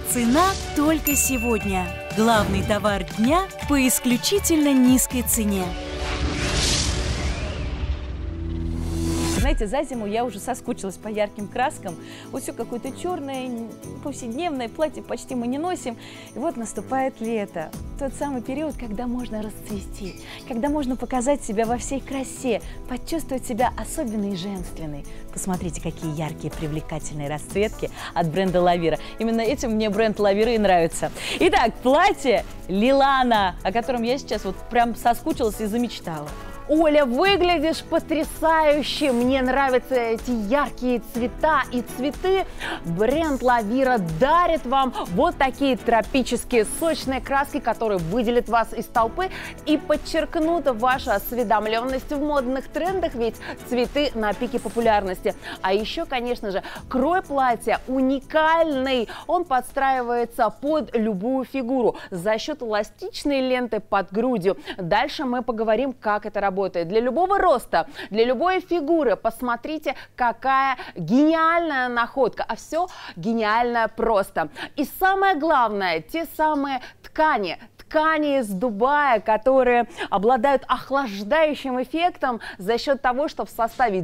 Цена только сегодня. Главный товар дня по исключительно низкой цене. Знаете, за зиму я уже соскучилась по ярким краскам. Вот все какое-то черное, повседневное, платье почти мы не носим. И вот наступает лето. Тот самый период, когда можно расцвести, когда можно показать себя во всей красе, почувствовать себя особенной и женственной. Посмотрите, какие яркие, привлекательные расцветки от бренда Лавира. Именно этим мне бренд Лавира и нравится. Итак, платье Лилана, о котором я сейчас вот прям соскучилась и замечтала. Оля, выглядишь потрясающе! Мне нравятся эти яркие цвета и цветы. Бренд Лавира дарит вам вот такие тропические сочные краски, которые выделят вас из толпы и подчеркнут вашу осведомленность в модных трендах, ведь цветы на пике популярности. А еще, конечно же, крой платья уникальный. Он подстраивается под любую фигуру за счет эластичной ленты под грудью. Дальше мы поговорим, как это работает. Для любого роста, для любой фигуры. Посмотрите, какая гениальная находка. А все гениально просто. И самое главное, те самые ткани из Дубая, которые обладают охлаждающим эффектом за счет того, что в составе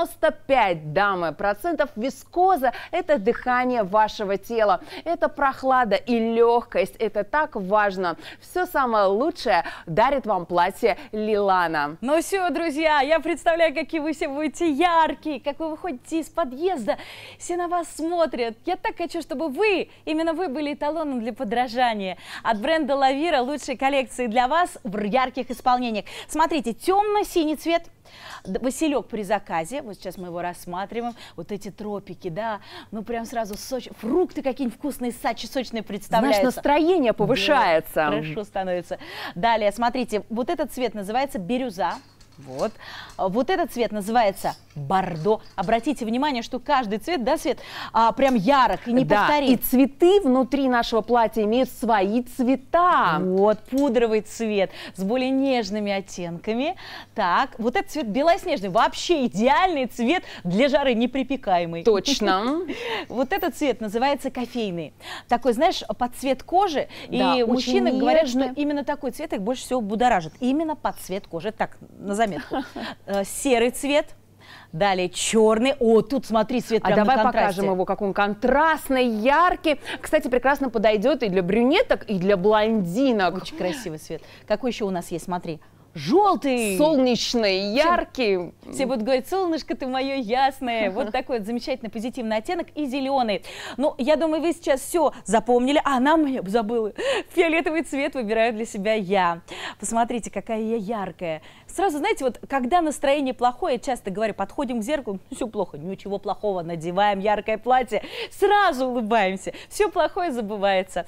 95% вискоза – это дыхание вашего тела, это прохлада и легкость, это так важно. Все самое лучшее дарит вам платье Лилана. Ну все, друзья, я представляю, какие вы все будете яркие, как вы выходите из подъезда, все на вас смотрят. Я так хочу, чтобы вы, именно вы были эталоном для подражания. От бренда Лавира лучшие коллекции для вас в ярких исполнениях. Смотрите, темно-синий цвет. Василек при заказе, вот сейчас мы его рассматриваем, вот эти тропики, да, ну прям сразу фрукты какие-нибудь вкусные, сочные представляются. Знаешь, настроение повышается. Да, хорошо становится. Далее, смотрите, вот этот цвет называется бирюза. Вот этот цвет называется бордо. Обратите внимание, что каждый цвет, да, Свет, прям ярок и неповторим. Да, и цветы внутри нашего платья имеют свои цвета. Вот, пудровый цвет с более нежными оттенками. Так, вот этот цвет белоснежный, вообще идеальный цвет для жары, неприпекаемый. Точно. Вот этот цвет называется кофейный. Такой, знаешь, под цвет кожи. И мужчины говорят, что именно такой цвет их больше всего будоражит. Именно под цвет кожи. Так, на заметку. Серый цвет. Далее черный. О, тут смотри, цвет прям давай на контрасте. Покажем его, как он контрастный, яркий. Кстати, прекрасно подойдет и для брюнеток, и для блондинок. Очень красивый цвет. Какой еще у нас есть, смотри. Желтый. Солнечный, яркий. Все будут говорить: солнышко ты мое ясное. Вот такой вот замечательный позитивный оттенок. И зеленый. Ну, я думаю, вы сейчас все запомнили. Нам я забыла. Фиолетовый цвет выбираю для себя я. Посмотрите, какая я яркая. Сразу, знаете, вот когда настроение плохое, я часто говорю, подходим к зеркалу, все плохо, ничего плохого, надеваем яркое платье, сразу улыбаемся. Все плохое забывается.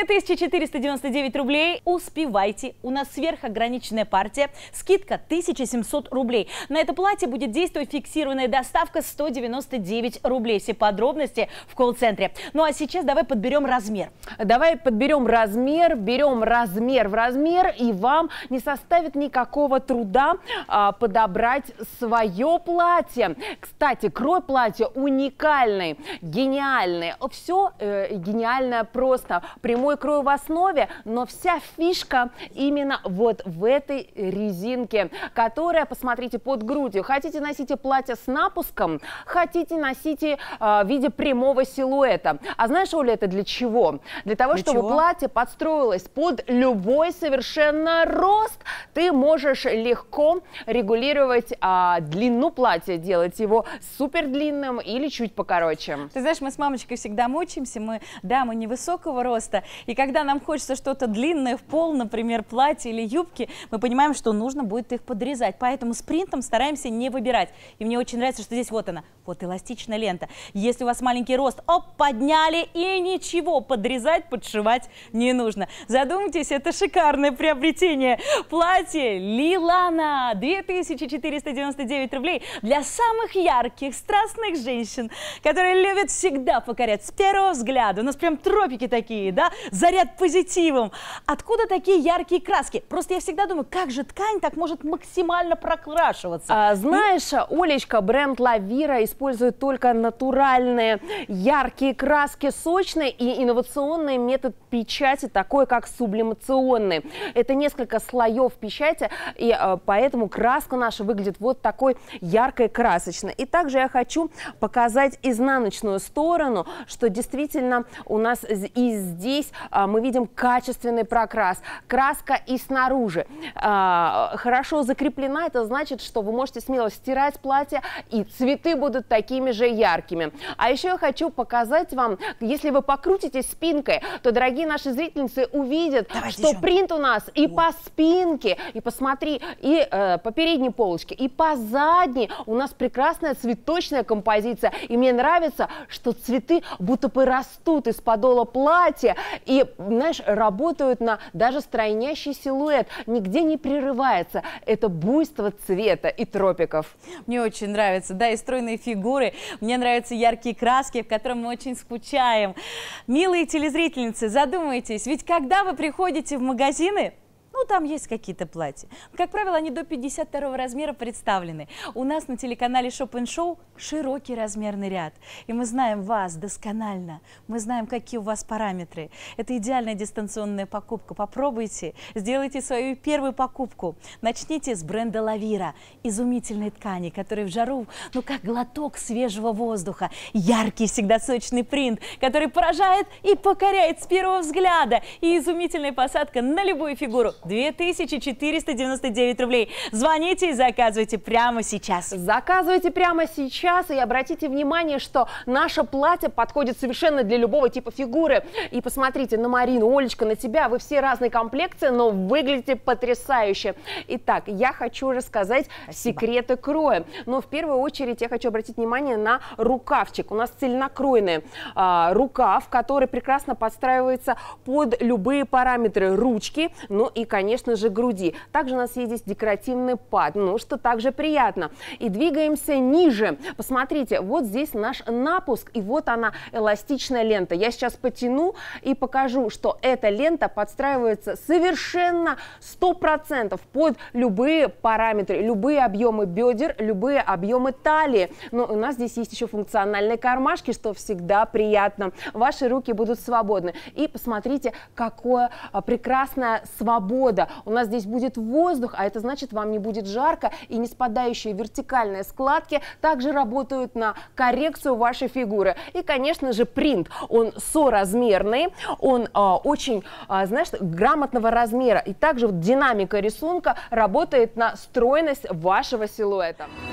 2499 рублей. Успевайте. У нас сверхограниченная партия. Скидка 1700 рублей. На это платье будет действовать фиксированная доставка 199 рублей. Все подробности в колл-центре. Ну а сейчас давай подберем размер. Давай подберем размер, берем размер в размер, и вам не составит никакого труда подобрать свое платье. Кстати, крой платья уникальный, гениальный. Все гениально просто. Прямой крой в основе, но вся фишка именно вот в этой резинки, которая, посмотрите, под грудью. Хотите, носите платье с напуском, хотите, носите в виде прямого силуэта. А знаешь, Оля, это для чего? Для того, чтобы платье подстроилось под любой совершенно рост. Ты можешь легко регулировать длину платья, делать его супер длинным или чуть покороче. Ты знаешь, мы с мамочкой всегда мучаемся, мы невысокого роста, и когда нам хочется что-то длинное в пол, например, платье или юбки, мы понимаем, что нужно будет их подрезать, поэтому с принтом стараемся не выбирать. И мне очень нравится, что здесь вот она, вот эластичная лента. Если у вас маленький рост, подняли, и ничего, подрезать, подшивать не нужно. Задумайтесь, это шикарное приобретение. Платье Лилана. цена 2499 рублей для самых ярких, страстных женщин, которые любят всегда покорять с первого взгляда. У нас прям тропики такие, да, заряд позитивом. Откуда такие яркие краски? Просто я всегда думаю, как же ткань так может максимально прокрашиваться? Знаешь, Олечка, бренд Лавира использует только натуральные, яркие краски, сочные и инновационный метод печати, такой как сублимационный. Это несколько слоев печати, и поэтому краска наша выглядит вот такой яркой, красочной. И также я хочу показать изнаночную сторону, что действительно у нас и здесь мы видим качественный прокрас. Краска и снаружи хорошо закреплена, это значит, что вы можете смело стирать платье, и цветы будут такими же яркими. А еще я хочу показать вам, если вы покрутите спинкой, то, дорогие наши зрительницы, увидят, что принт у нас и по спинке, и посмотри, и по передней полочке, и по задней у нас прекрасная цветочная композиция. И мне нравится, что цветы будто бы растут из подола платья и, знаешь, работают на даже стройнящий силуэт, нигде не прерывается. Это буйство цвета и тропиков. Мне очень нравится, да, и стройные фигуры. Мне нравятся яркие краски, в которых мы очень скучаем. Милые телезрительницы, задумайтесь, ведь когда вы приходите в магазины, ну, там есть какие-то платья. Как правило, они до 52 размера представлены. У нас на телеканале Shop & Show широкий размерный ряд. И мы знаем вас досконально. Мы знаем, какие у вас параметры. Это идеальная дистанционная покупка. Попробуйте, сделайте свою первую покупку. Начните с бренда Лавира. Изумительной ткани, которые в жару, ну, как глоток свежего воздуха. Яркий, всегда сочный принт, который поражает и покоряет с первого взгляда. И изумительная посадка на любую фигуру. 2499 рублей. Звоните и заказывайте прямо сейчас. Заказывайте прямо сейчас и обратите внимание, что наше платье подходит совершенно для любого типа фигуры. И посмотрите на Марину, Олечка, на тебя. Вы все разной комплекции, но выглядите потрясающе. Итак, я хочу рассказать секреты кроя. Но в первую очередь я хочу обратить внимание на рукавчик. У нас цельнокроенный рукав, который прекрасно подстраивается под любые параметры ручки, ну и, конечно же, груди. Также у нас есть здесь декоративный пад, ну что также приятно. И двигаемся ниже. Посмотрите, вот здесь наш напуск, и вот она, эластичная лента. Я сейчас потяну и покажу, что эта лента подстраивается совершенно 100% под любые параметры, любые объемы бедер, любые объемы талии. Но у нас здесь есть еще функциональные кармашки, что всегда приятно. Ваши руки будут свободны. И посмотрите, какое прекрасная свобода. У нас здесь будет воздух, а это значит, вам не будет жарко, и не спадающие вертикальные складки также работают на коррекцию вашей фигуры. И, конечно же, принт. Он соразмерный, он очень, знаешь, грамотного размера. И также вот динамика рисунка работает на стройность вашего силуэта.